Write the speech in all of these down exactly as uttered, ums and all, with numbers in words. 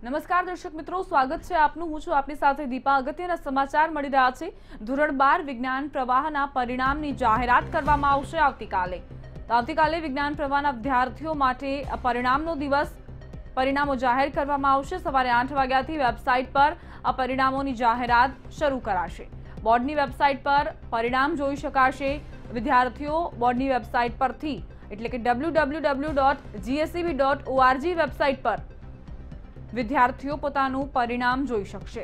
નમસ્કાર દર્શક મિત્રો, સ્વાગત છે આપનું। હું છું આપની સાથે દીપા। અગત્યના સમાચાર મળી રહ્યા છે। ધોરણ બાર વિજ્ઞાન પ્રવાહના પરિણામની જાહેરાત કરવામાં આવશે આવતીકાલે। તો આવતીકાલે વિજ્ઞાન પ્રવાહના વિદ્યાર્થીઓ માટે પરિણામનો દિવસ, પરિણામો જાહેર કરવામાં આવશે। સવારે આઠ વાગ્યાથી વેબસાઇટ પર આ પરિણામોની જાહેરાત શરૂ કરાશે। બોર્ડની વેબસાઇટ પર પરિણામ જોઈ શકાશે। વિદ્યાર્થીઓ બોર્ડની વેબસાઇટ પરથી એટલે કે W W W dot GSEB dot ORG website પર વિદ્યાર્થીઓ પોતાનું પરિણામ જોઈ શકશે।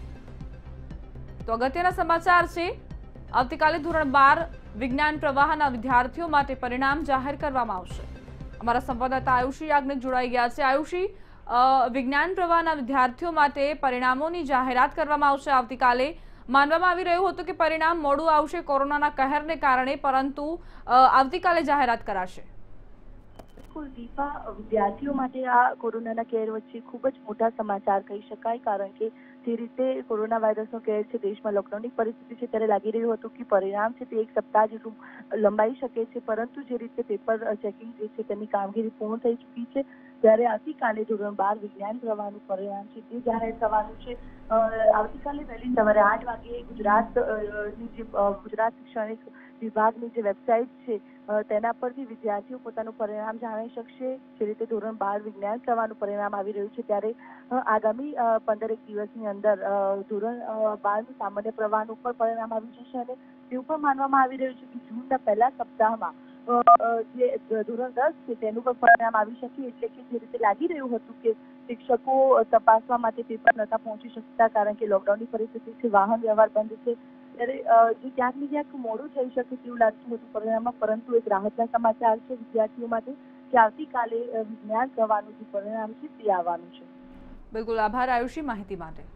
તો અગત્યના સમાચાર છે, આવતીકાલે ધોરણ બાર વિજ્ઞાન પ્રવાહના વિદ્યાર્થીઓ માટે પરિણામ જાહેર કરવામાં આવશે। અમારા સંવાદદાતા આયુષી યાજ્ઞિક જોડાઈ ગયા છે। આયુષી, વિજ્ઞાન પ્રવાહના વિદ્યાર્થીઓ માટે પરિણામોની જાહેરાત કરવામાં આવશે આવતીકાલે। માનવામાં આવી રહ્યું હતું કે પરિણામ મોડું આવશે કોરોનાના કહેરને કારણે, પરંતુ આવતીકાલે જાહેરાત કરાશે। દીપા, વિદ્યાર્થીઓ માટે આ કોરોનાના કેર વચ્ચે ખૂબ જ મોટા સમાચાર કહી શકાય, કારણ કે જે રીતે કોરોના વાયરસનો કેર છે, દેશમાં લોકડાઉનની પરિસ્થિતિ છે, ત્યારે લાગી રહ્યું હતું કે પરિણામ છે તે એક સપ્તાહ જેટલું લંબાઈ શકે છે, પરંતુ જે રીતે પેપર ચેકિંગ જે છે તેની કામગીરી પૂર્ણ થઈ ચૂકી છે, ત્યારે આવતીકાલે ધોરણ બાર વિજ્ઞાન પ્રવાહનું પરિણામ છે તે જાહેર થવાનું છે। આવતીકાલે વહેલી સવારે આઠ વાગે ગુજરાતની જે ગુજરાત શૈક્ષણિક વિભાગની જે વેબસાઇટ છે તેના પરથી વિદ્યાર્થીઓ પોતાનું પરિણામ જાણી શકશે। જે રીતે ધોરણ બાર વિજ્ઞાન પ્રવાહનું પરિણામ આવી રહ્યું છે, ત્યારે આગામી પંદરેક દિવસની અંદર ધોરણ બારનું સામાન્ય પ્રવાહનું પણ પરિણામ આવી જશે, અને તેવું પણ માનવામાં આવી રહ્યું છે કે જૂનના પહેલા સપ્તાહમાં જે ધોરણ દસ છે તેનું પણ પરિણામ આવી શકે। એટલે કે જે રીતે લાગી રહ્યું હતું કે શિક્ષકો તપાસવા માટે પેપર નતા પહોંચી શકતા, કારણ કે લોકડાઉનની પરિસ્થિતિ છે, વાહન વ્યવહાર બંધ છે, ત્યારે જે ક્યાંક ને ક્યાંક મોડું થઈ શકે તેવું લાગતું હતું પરિણામમાં, પરંતુ એક રાહતના સમાચાર છે વિદ્યાર્થીઓ માટે કે આવતીકાલે વિજ્ઞાન પ્રવાહનું જે પરિણામ છે તે આવવાનું છે। બિલકુલ, આભાર આયુષી માહિતી માટે।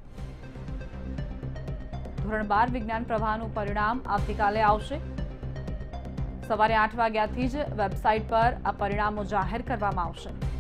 ધોરણ બાર વિજ્ઞાન પ્રવાહનું પરિણામ આવતીકાલે આવશે। સવારે આઠ વાગ્યાથી જ વેબસાઇટ પર આ પરિણામો જાહેર કરવામાં આવશે।